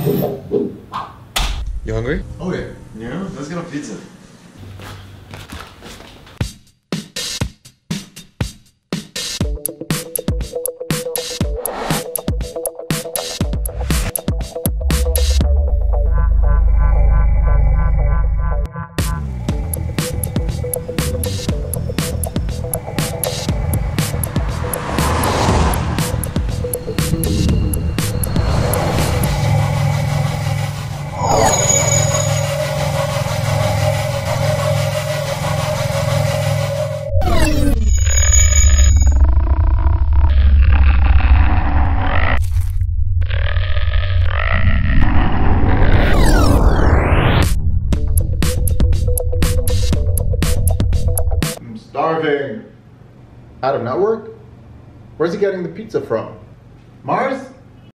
You hungry? Oh yeah. Yeah, let's get a pizza. Starving. Adam, network? Where's he getting the pizza from? Mars?